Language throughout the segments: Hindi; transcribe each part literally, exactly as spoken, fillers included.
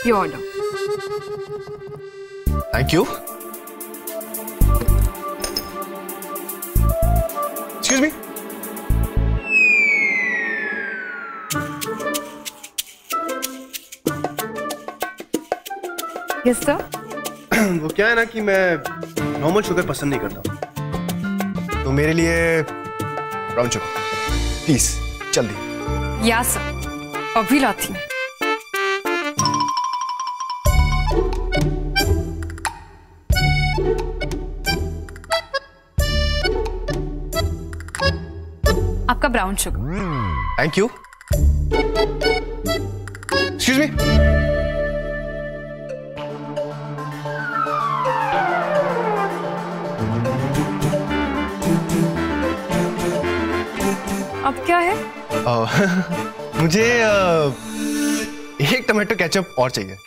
Your order. Thank you. Excuse me. Yes sir. वो क्या है ना कि मैं नॉर्मल शुगर पसंद नहीं करता, तो मेरे लिए ब्राउन शुगर प्लीज, जल्दी। या सर, अभी लाती हूँ। आपका brown sugar. Thank you. Excuse me. अब क्या है? uh, मुझे uh, एक टमाटो केचप और चाहिए।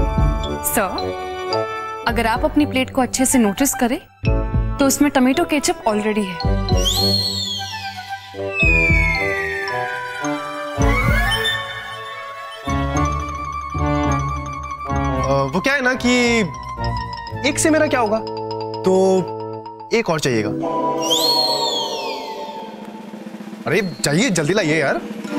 सर, अगर आप अपनी प्लेट को अच्छे से नोटिस करें तो उसमें टमाटो केचप ऑलरेडी है। uh, वो क्या है ना कि एक से मेरा क्या होगा, तो एक और चाहिएगा। अरे चाहिए, जल्दी लाइए यार।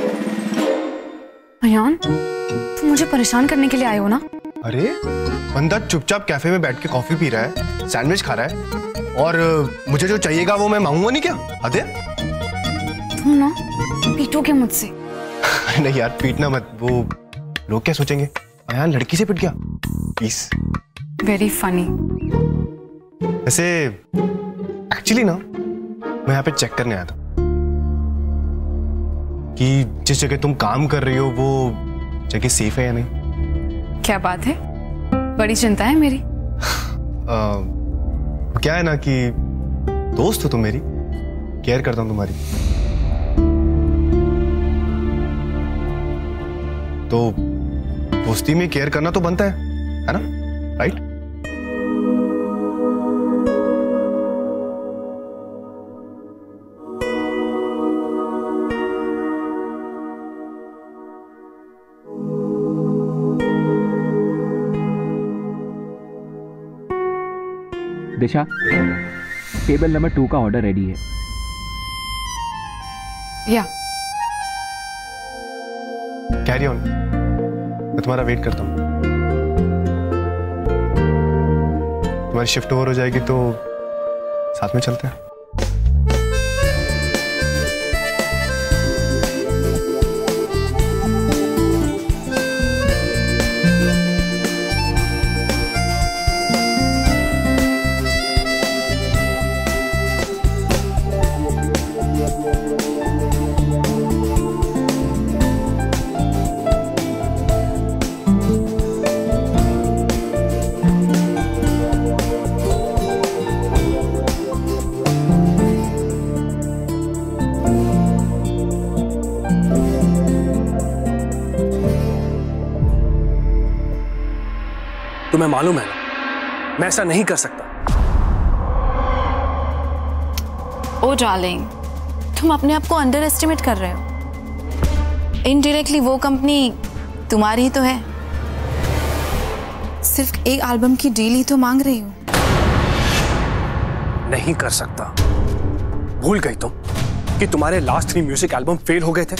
अयान, तुम मुझे परेशान करने के लिए आए हो ना? अरे बंदा चुपचाप कैफे में बैठ के कॉफी पी रहा है, सैंडविच खा रहा है, और मुझे जो चाहिएगा वो मैं मांगूंगा नहीं क्या? अरे तुम ना पीटोगे मुझसे। नहीं यार, पीटना मत, वो लोग क्या सोचेंगे? अयान लड़की से पिट गया, प्लीज। Very funny. वैसे एक्चुअली ना मैं यहाँ पे चेक करने आया था कि जिस जगह तुम काम कर रही हो वो जगह सेफ है या नहीं। क्या बात है, बड़ी चिंता है मेरी। आ, क्या है ना कि दोस्त हो तुम मेरी, केयर करता हूं तुम्हारी, तो दोस्ती में केयर करना तो बनता है, है ना? Right? Disha, table number two का ऑर्डर रेडी है। या कैरी ऑन, मैं तुम्हारा वेट करता हूँ। तुम्हारी शिफ्ट ओवर हो जाएगी तो साथ में चलते हैं। तुम्हें मालूम है ना, मैं ऐसा नहीं कर सकता। ओ डार्लिंग, तुम अपने आप को अंडर एस्टिमेट कर रहे हो। इनडायरेक्टली वो कंपनी तुम्हारी ही तो है। सिर्फ एक एल्बम की डील ही तो मांग रही हूँ। नहीं कर सकता। भूल गई तुम कि तुम्हारे last three music album fail हो गए थे।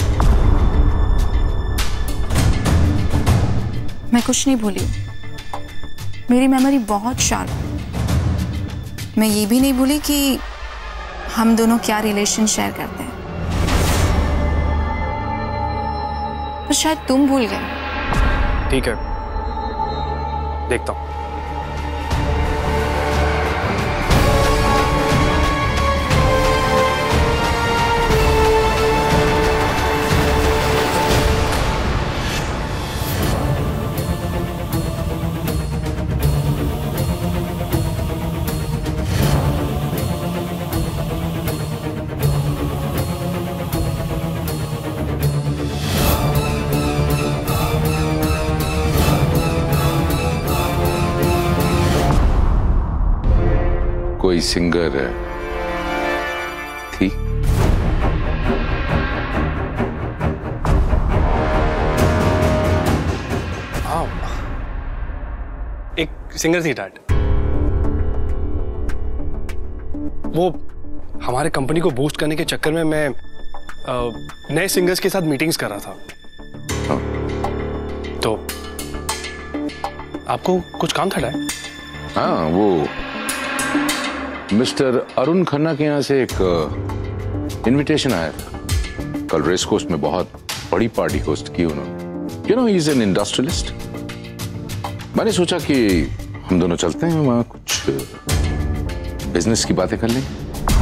मैं कुछ नहीं भूली, मेरी मेमोरी बहुत शार्प है। मैं ये भी नहीं भूली कि हम दोनों क्या रिलेशन शेयर करते हैं, पर शायद तुम भूल गए। ठीक है, देखता हूं। कोई सिंगर थी? हाँ, सिंगर थी डैड। वो हमारे कंपनी को बूस्ट करने के चक्कर में मैं नए सिंगर्स के साथ मीटिंग्स कर रहा था। हाँ। तो आपको कुछ काम था डैड? हाँ, वो मिस्टर अरुण खन्ना के यहाँ से एक इनविटेशन आया था। कल रेस कोर्स में बहुत बड़ी पार्टी होस्ट की उन्होंने। You know, he is an industrialist. मैंने सोचा कि हम दोनों चलते हैं वहां, कुछ बिजनेस की बातें कर लेंगे।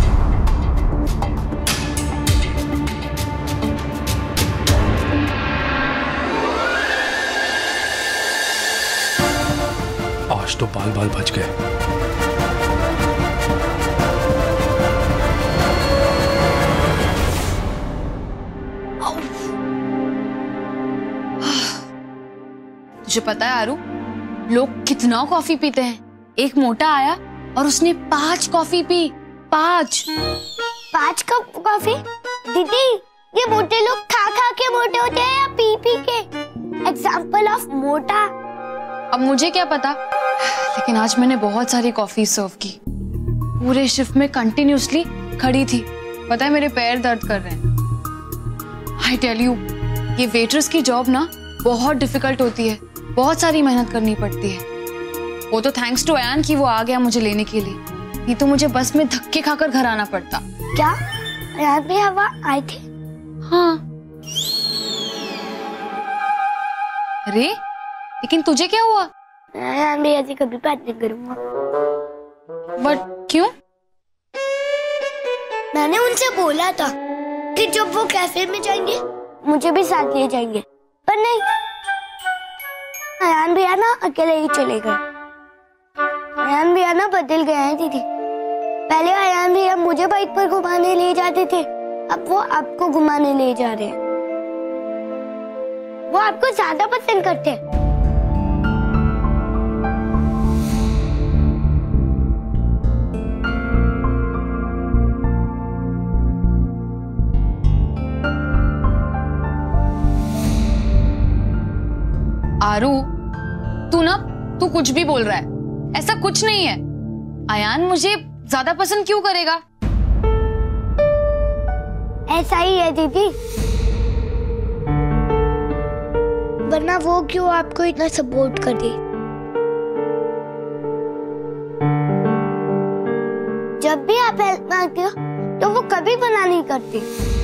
आज तो बाल बाल बच गए। तुझे पता है आरू, लोग कितना कॉफी पीते हैं। एक मोटा आया और उसने पांच कॉफी पी। पांच पांच कप कॉफी? दीदी, ये मोटे लोग खा खा के मोटे होते हैं या पी पी के? एग्जाम्पल ऑफ मोटा। अब मुझे क्या पता, लेकिन आज मैंने बहुत सारी कॉफी सर्व की। पूरे शिफ्ट में कंटिन्यूसली खड़ी थी। पता है मेरे पैर दर्द कर रहे हैं। आई टेल यू, ये वेट्रेस की जॉब ना बहुत डिफिकल्ट होती है। बहुत सारी मेहनत करनी पड़ती है। वो तो थैंक्स टू अयान कि वो आ गया मुझे लेने के लिए, नहीं तो मुझे बस में धक्के खाकर घर आना पड़ता। क्या अयान भी हवा आए थे? हाँ। अरे लेकिन तुझे क्या हुआ? अयान भी ऐसी कभी बात नहीं करूंगा। बट क्यों? मैंने उनसे बोला था कि जब वो कैफे में जाएंगे मुझे भी साथ ले जाएंगे, पर नहीं, अयान भैया ना अकेले ही चले गए। अयान भैया ना बदल गए हैं दीदी। पहले अयान भैया मुझे बाइक पर घुमाने ले जाते थे, अब वो आपको घुमाने ले जा रहे हैं। वो आपको ज्यादा पसंद करते हैं। आरू, तू ना तू कुछ भी बोल रहा है। ऐसा कुछ नहीं है। अयान मुझे ज्यादा पसंद क्यों करेगा? ऐसा ही है दीदी, वरना वो क्यों आपको इतना सपोर्ट करे? जब भी आप हेल्प मांगते हो तो वो कभी मना नहीं करते।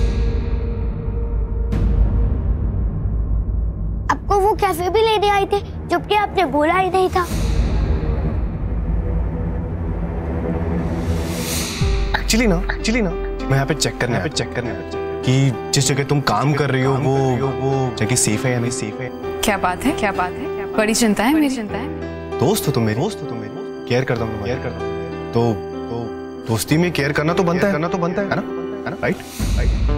आपको वो कैफे भी लेने आए थे जबकि आपने बोला ही नहीं था। एक्चुअली ना एक्चुअली ना मैं यहाँ पे चेक करने यहाँ पे चेक करने कि जिस जगह तुम काम कर रही हो वो वो जगह सेफ है या नहीं सेफ है। क्या बात है, क्या बात है? बड़ी चिंता है, मेरी चिंता है। दोस्त हो तुम मेरी, दोस्त हो तुम मेरी, केयर करता हूँ, केयर करता हूँ। तो तो दोस्ती में केयर करना तो बनता है, करना तो बनता है, है ना, है ना, राइट राइट।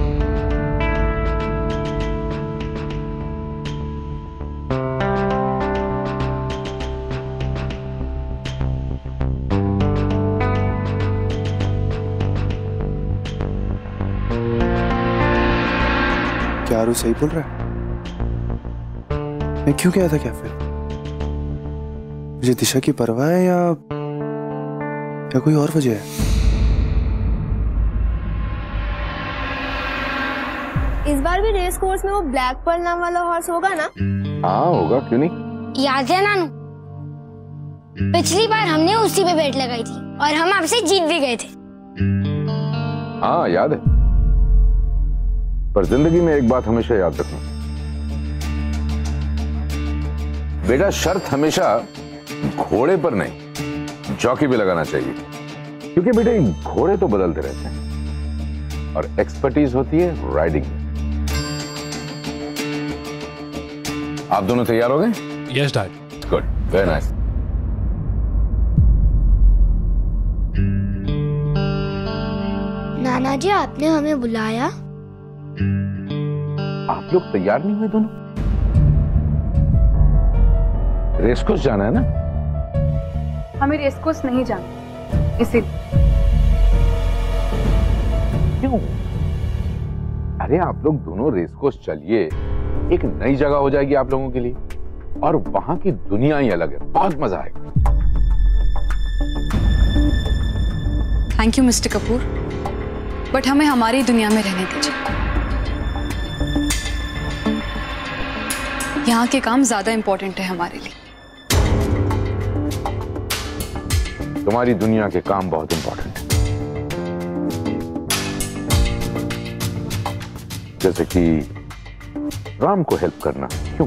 क्या आरू सही बोल रहा है? मैं क्यों गया था कैफे? मुझे दिशा की परवाह है या या कोई और वजह है? इस बार भी रेस कोर्स में वो ब्लैक पर्ल नाम वाला हॉर्स होगा ना? हाँ होगा, क्यों नहीं। याद है नानू, पिछली बार हमने उसी पे बेट लगाई थी और हम आपसे जीत भी गए थे। हाँ याद है, पर जिंदगी में एक बात हमेशा याद रखना बेटा, शर्त हमेशा घोड़े पर नहीं जॉकी पे लगाना चाहिए, क्योंकि बेटे घोड़े तो बदलते रहते हैं और एक्सपर्टीज होती है राइडिंग में। आप दोनों तैयार हो गए? Yes dad. Good, very nice. नाना जी, आपने हमें बुलाया? आप लोग तैयार नहीं हुए दोनों? रेसकोर्स जाना है ना? हमें रेसकोर्स नहीं जाना, इसीलिए। क्यों? अरे आप लोग दोनों रेसकोर्स चलिए, एक नई जगह हो जाएगी आप लोगों के लिए और वहां की दुनिया ही अलग है, बहुत मजा आएगा। Thank you mister Kapoor, but हमें हमारी दुनिया में रहने दीजिए। यहाँ के काम ज्यादा इंपॉर्टेंट है हमारे लिए। तुम्हारी दुनिया के काम बहुत इंपॉर्टेंट है, जैसे कि राम को हेल्प करना। क्यों?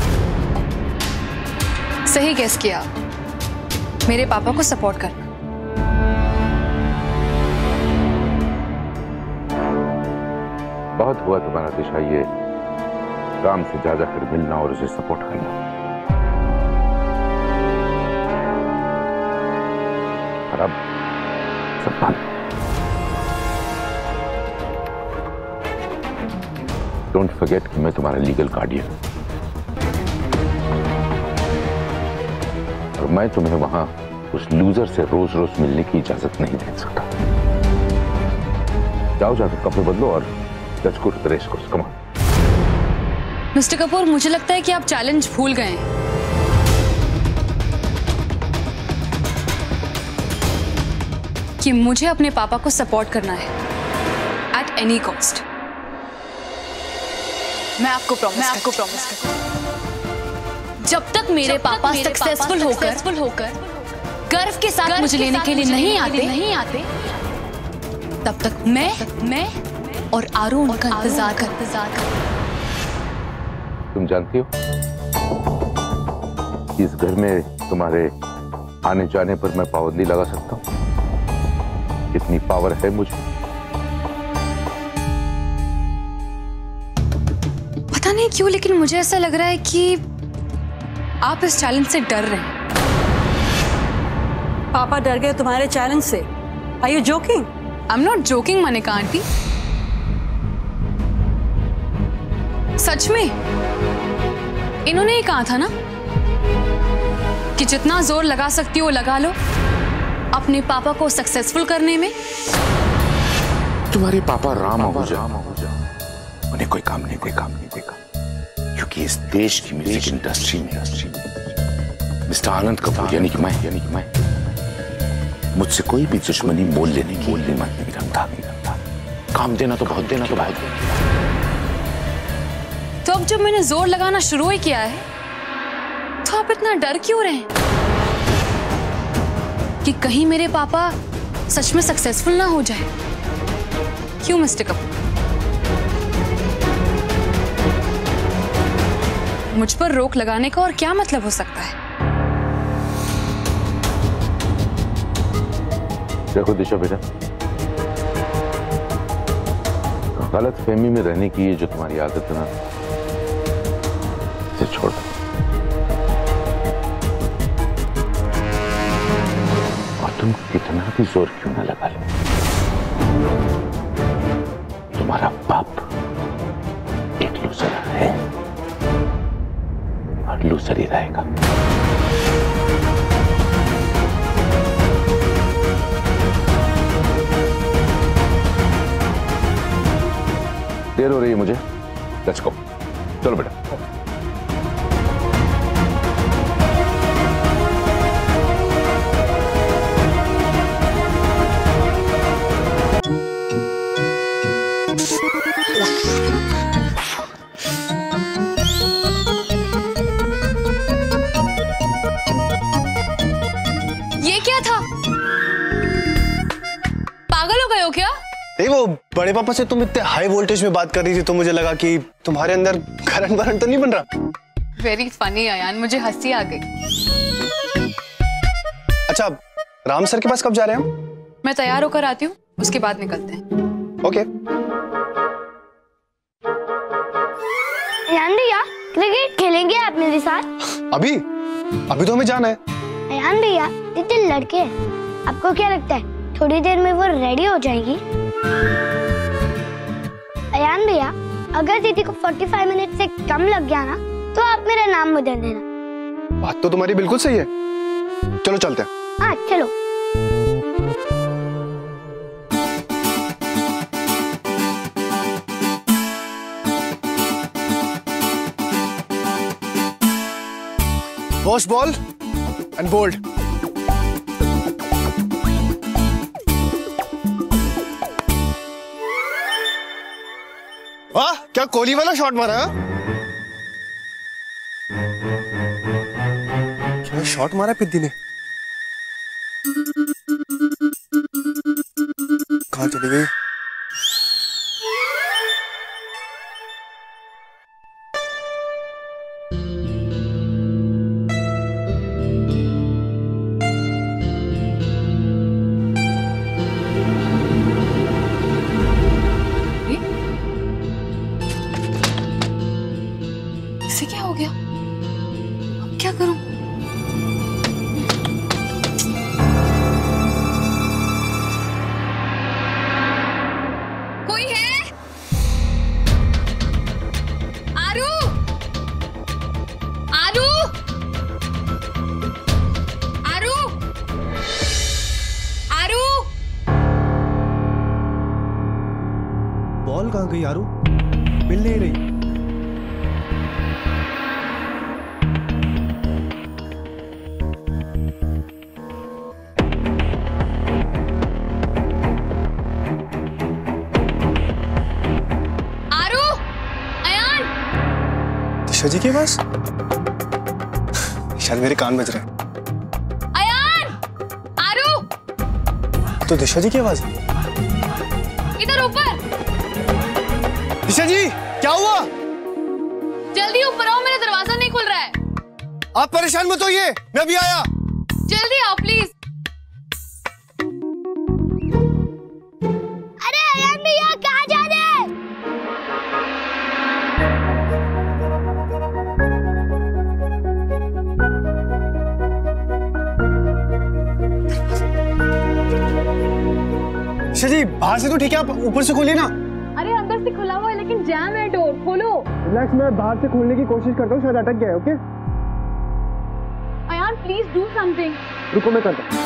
सही गेस किया, मेरे पापा को सपोर्ट करना। बहुत हुआ तुम्हारा दिशा, ये राम से ज्यादा कर मिलना और उसे सपोर्ट करना। और अब सब बंद। डोंट फॉरगेट कि मैं तुम्हारा लीगल गार्डियन हूं और मैं तुम्हें वहां उस लूजर से रोज रोज मिलने की इजाजत नहीं दे सकता। जाओ, जाकर कपड़े बदलो और let's go to the race course. Come on. Mister Kapoor, मुझे लगता है कि आप चैलेंज भूल गए हैं। कि मुझे अपने पापा को सपोर्ट करना है एट एनी कॉस्ट। मैं आपको प्रॉमिस मैं आपको प्रॉमिस करती हूँ, जब तक मेरे पापा सक्सेसफुल होकर होकर गर्व के साथ मुझे लेने के लिए नहीं आते नहीं आते तब तक मैं मैं और आरू उनका इंतजार कर इंतजार कर। तुम जानती हो इस घर में तुम्हारे आने जाने पर मैं पाबंदी लगा सकता हूँ। इतनी पावर है मुझे। पता नहीं क्यों, लेकिन मुझे ऐसा लग रहा है कि आप इस चैलेंज से डर रहे हैं। पापा डर गए तुम्हारे चैलेंज से? Are you joking? I am not joking Manika aunty, सच में। इन्होंने ही कहा था ना कि जितना जोर लगा सकती हो लगा लो अपने पापा को सक्सेसफुल करने में। तुम्हारे पापा राम हो जाओ, उन्हें कोई काम नहीं, कोई काम नहीं, कोई काम। क्योंकि इस देश की म्यूजिक इंडस्ट्री में मिस्टर आनंद कपूर यानी कि मैं यानी कि मैं मुझसे कोई भी दुश्मनी मोल लेने की हिम्मत नहीं रखता। काम देना तो बहुत देना तो बहुत। तो अब जब मैंने जोर लगाना शुरू ही किया है तो आप इतना डर क्यों रहे हैं कि कहीं मेरे पापा सच में सक्सेसफुल ना हो जाए? क्यों मिस्टर कपूर? मुझ पर रोक लगाने का और क्या मतलब हो सकता है? देखो दिशा बेटा, गलत फहमी में रहने की ये जो तुम्हारी आदत है ना, इसे छोड़ दो। और तुम कितना भी जोर क्यों ना लगा लो, तुम्हारा बाप एक लूजर है और लूजर ही रहेगा। देर हो रही है मुझे, लेट्स गो। चलो बेटा। ये क्या था? पागल हो गए हो क्या? नहीं, वो बड़े पापा से तुम इतने हाई वोल्टेज में बात कर रही थी तो मुझे लगा कि तुम्हारे अंदर करंट वरंट तो नहीं बन रहा। वेरी फनी आयान, मुझे हंसी आ गई। अच्छा, राम सर के पास कब जा रहे हैं हम? मैं तैयार होकर आती हूँ, उसके बाद निकलते हैं। ओके। अयान भैया, क्रिकेट खेलेंगे आप मेरे साथ? अभी अभी तो हमें जाना है। अयान भैया, इतने लड़के हैं, आपको क्या लगता है थोड़ी देर में वो रेडी हो जाएगी? अयान भैया, अगर दीदी को पैंतालीस मिनट से कम लग गया ना तो आप मेरा नाम बदल देना। बात तो तुम्हारी बिल्कुल सही है। चलो चलते हैं। हाँ चलो। Wash ball and bold. क्या कोहली वाला शॉट मारा? क्या शॉट मारा पिद्दी ने? कहाँ चली गई? इसे क्या हो गया? अब क्या करूं? कोई है? आरू, आरू, आरू, आरू। बॉल कहाँ गई आरू? मिल नहीं रही। दिशा जी के पास? शायद मेरे कान बज रहे हैं। अयान, आरू। तो दिशा जी की आवाज है। इधर ऊपर। दिशा जी, क्या हुआ? जल्दी ऊपर आओ, मेरा दरवाजा नहीं खुल रहा है। आप परेशान मत होइए, मैं अभी आया। जल्दी आओ प्लीज। अरे अयान भैया, कहाँ जा रहे हैं? दिशा जी, बाहर से तो ठीक है, आप ऊपर से खोलिए ना। अरे अंदर से खुला हुआ है लेकिन जैम है डोर, खोलो। रिलैक्स, मैं बाहर से खोलने की कोशिश करता हूँ, शायद अटक गया है। Okay Ayaan please do something. रुको, मैं करता हूँ।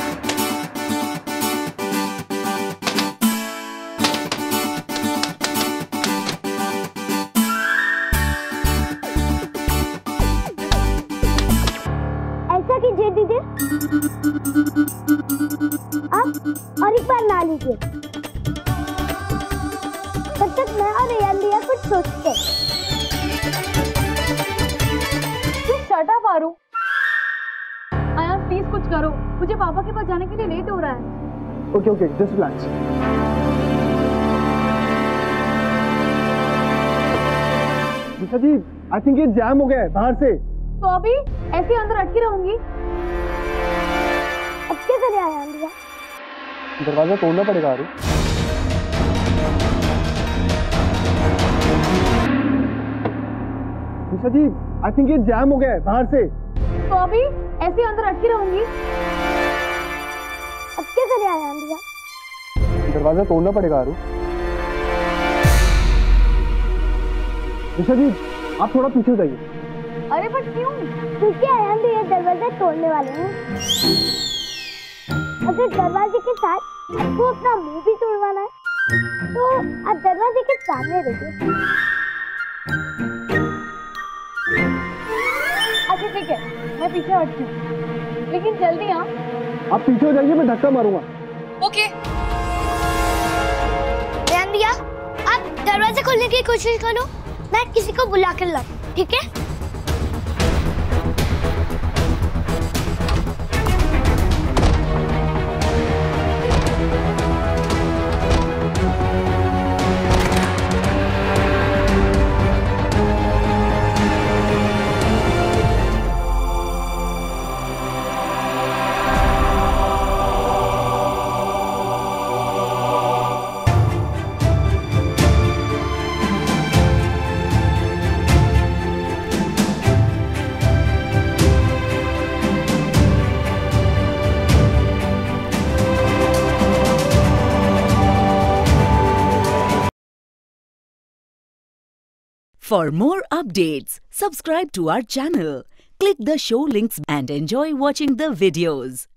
ऐसा कीजिए दीदी, आप और एक बार ना लीजिए, तब तक मैं और अयान भैया कुछ सोचते। Shut up Aaru. Ayaan please कुछ करो, मुझे पापा के पास जाने के लिए लेट हो रहा है। Okay okay, just relax. Disha ji, I think ये जैम हो गया है बाहर से। तो अभी ऐसे अंदर अटकी रहूंगी? अब क्या करें अयान भैया? दरवाजा तोड़ना पड़ेगा आरू। दिशा जी, आई थिंक ये जैम हो गया है बाहर से। तो अभी ऐसे अंदर अटकी रहूंगी? अब क्या करें अयान भैया? दरवाजा तोड़ना पड़ेगा आरू। दिशा जी, आप थोड़ा पीछे जाइए। अरे बट क्यों? क्योंकि अयान भैया दरवाजा तोड़ने वाले हैं। अगर दरवाजे के साथ आपको अपना मुंह भी तोड़वाना है तो आप दरवाजे के सामने रहिए। अच्छा ठीक है, मैं पीछे हटती हूँ, लेकिन जल्दी हाँ। आप पीछे हो जाइए, मैं धक्का मारूंगा। ओके। अयान भैया, आप दरवाजा खोलने की कोशिश करो, मैं किसी को बुला कर लाऊं, ठीक है? For more updates, subscribe to our channel, click the show links and enjoy watching the videos.